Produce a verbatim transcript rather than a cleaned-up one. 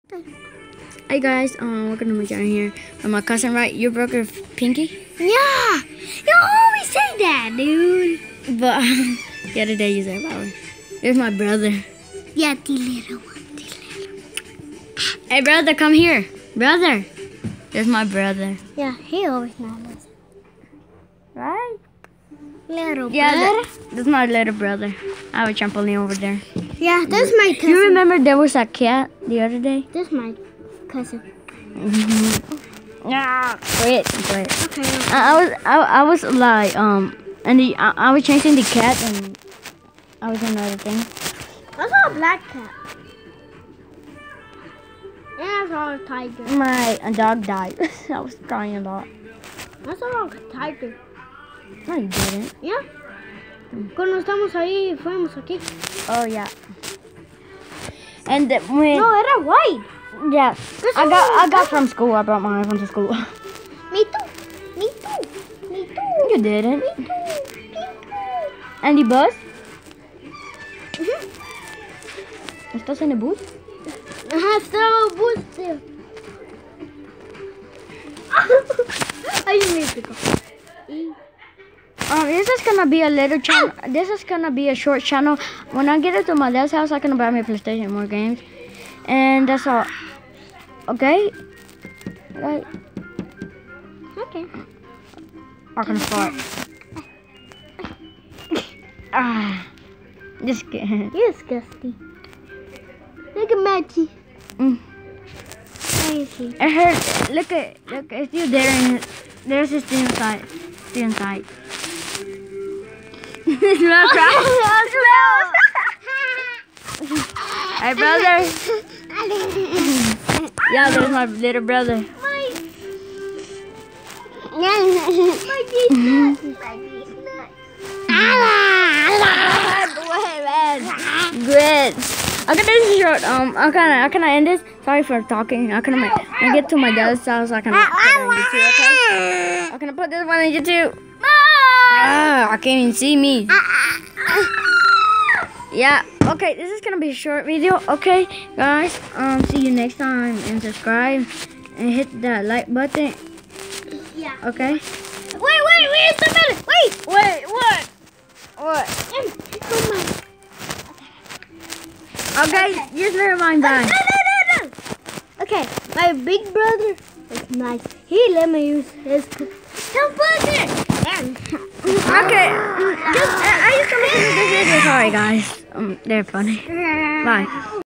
Hey guys, um, welcome to my channel here. I'm my cousin, right? You broke your pinky? Yeah, you always say that, dude. But the other day you said about it. There's my brother. Yeah, the little one, the little one. Hey brother, come here. Brother. There's my brother. Yeah, he always not listen. Right? Little Yeah, brother. that, that's my little brother. I have a trampoline over there. Yeah, that's my cousin. You remember there was a cat the other day? That's my cousin. Yeah, quit, quit. Okay. I, I was, I, I was like, um, and the, I, I was chasing the cat, and I was another thing. I saw a black cat. And I saw a tiger. My uh, dog died. I was crying a lot. I saw a tiger. No, you didn't. Yeah. Cuando estamos ahí, fuimos aquí. Oh yeah. And the, when No, era white. yeah, This I one got I was got from school. I brought mine from school. Me too. Me too. Me too. You didn't. Me too. Me too. And the bus? Mhm. ¿Estás en el bus? Ajá, estaba buste. Ay, me picó. Um, this is gonna be a little channel. This is gonna be a short channel. When I get it to my dad's house, I can buy my PlayStation, more games, and that's all. Okay. Right. Okay. I'm gonna fart. Ah, just kidding. You're disgusting. Look at Matty. Mm. Where is he? I heard. Look at. Look. It's still there. And there's a still inside. Still inside. Smell crap. Hey brother. Yeah, there's my little brother. My, my bee's nuts. My bee's nuts. Good. Okay, this is short. Um, I kind of, I kind of end this. Sorry for talking. I kind of, I get to my dad's house. I kind of put it on YouTube. Okay. I'm gonna put this one on YouTube. Ah, I can't even see me. Yeah. Okay, this is gonna be a short video. Okay, guys. Um, see you next time, and subscribe and hit that like button. Yeah. Okay. Wait, wait, wait a minute. Wait. Wait. What? What? Come on. Okay. Just never mind. No, Bye. no, no, no. Okay, my big brother is nice. He let me use his computer. Okay. Just, I I just come to this video. Sorry, guys. Um, they're funny. Bye.